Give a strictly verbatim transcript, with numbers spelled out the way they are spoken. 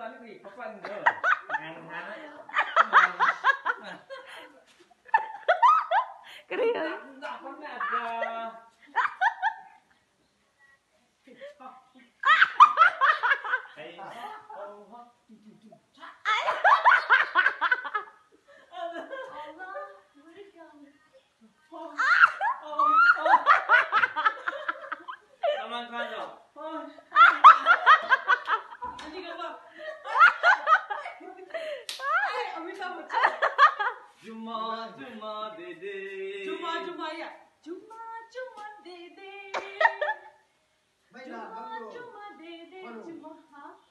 tadi nih, papan deh. Ngan-ngan. Kering. Enggak pernah ada. Cuma cuma dede. Cuma cuma ya. Cuma cuma dede. Cuma cuma dede. Cuma ha.